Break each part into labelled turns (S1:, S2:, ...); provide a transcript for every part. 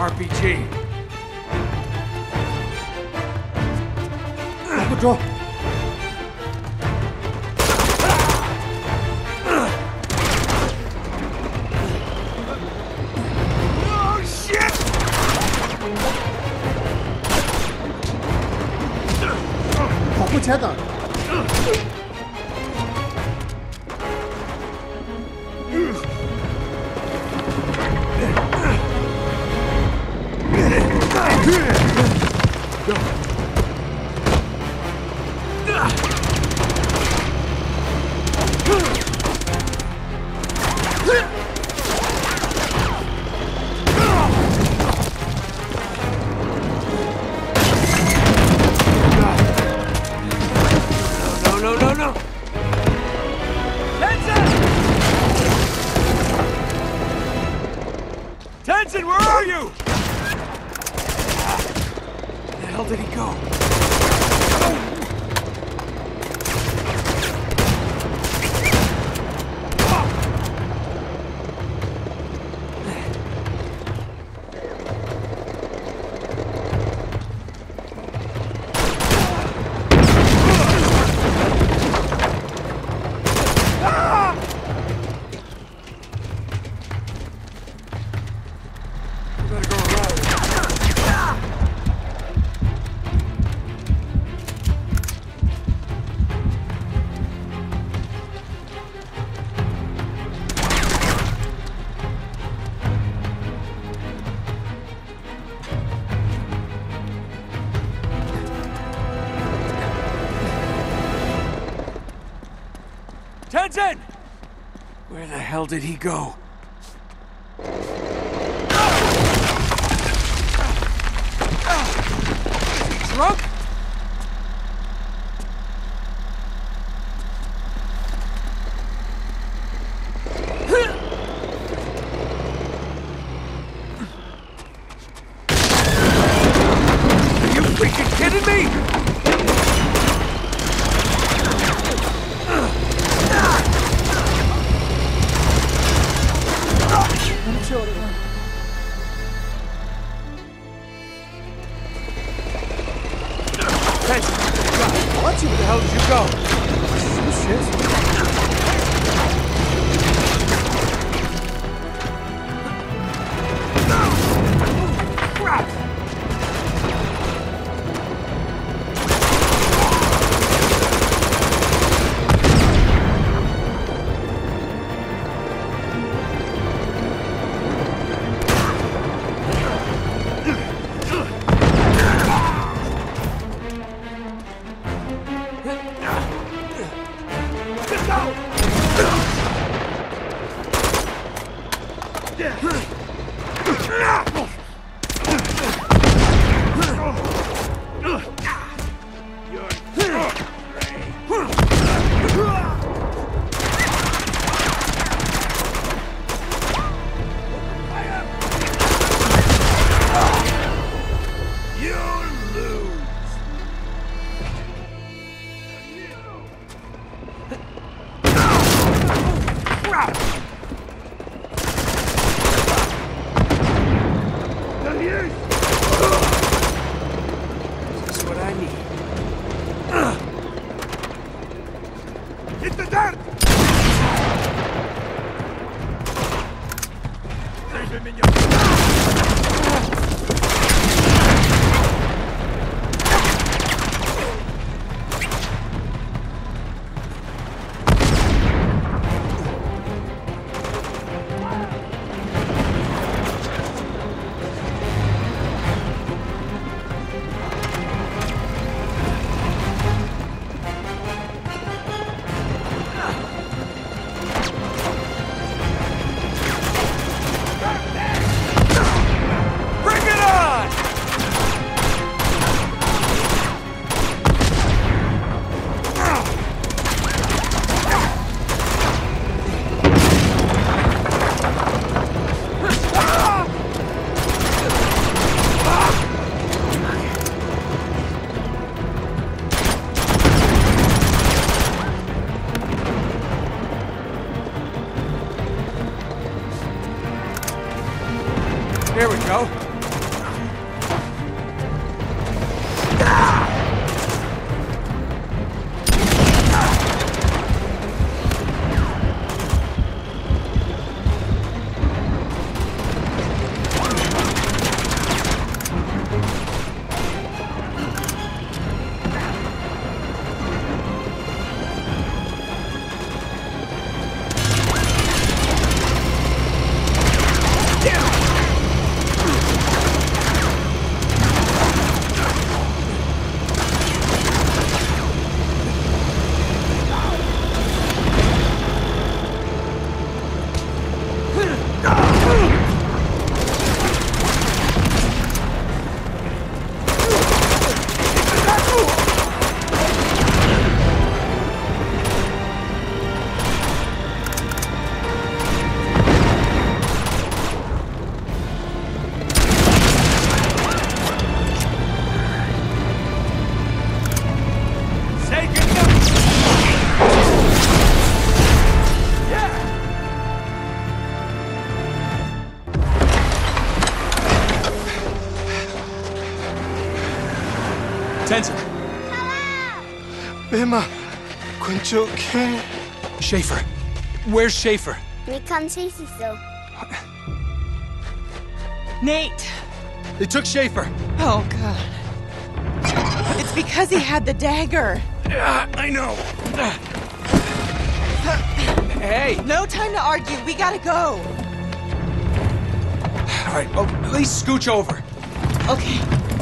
S1: RPG.
S2: Good draw.
S1: Oh, shit!
S2: 保护前挡。
S1: No! Tenzin, where are you? Where the hell did he go? Tenzin! Where the hell did he go? Is he drunk? Are you freaking kidding me? Where the hell did you go? Shit. Crap! Here we go. Tenzin.
S2: Bema, kunjoke.
S1: Schaefer. Where's Schaefer?
S3: We can't see so.
S4: Nate!
S1: They took Schaefer.
S4: Oh, God. It's because he had the dagger.
S1: I know. Hey!
S4: No time to argue. We gotta go.
S1: All right, well, at least scooch over.
S4: Okay.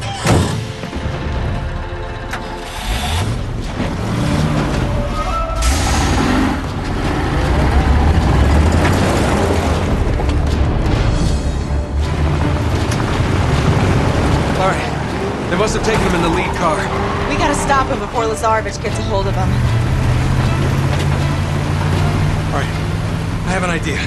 S1: All right. They must have taken him in the lead car.
S4: We gotta stop him before Lazarevich gets a hold of him.
S1: All right. I have an idea.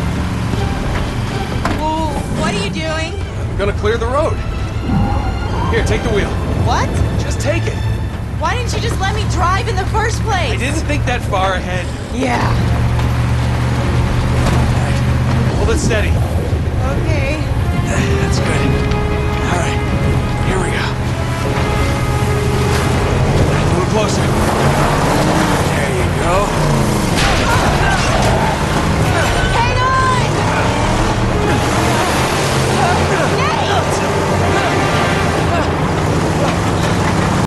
S4: Ooh, what are you doing?
S1: I'm gonna clear the road. Here, take the wheel.
S4: What?
S1: Just take it.
S4: Why didn't you just let me drive in the first place?
S1: I didn't think that far ahead.
S4: Yeah.
S1: All right. Hold it steady.
S4: Okay.